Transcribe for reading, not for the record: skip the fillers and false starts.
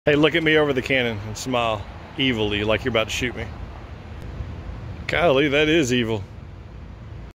Hey, look at me over the cannon and smile evilly like you're about to shoot me. Golly, that is evil.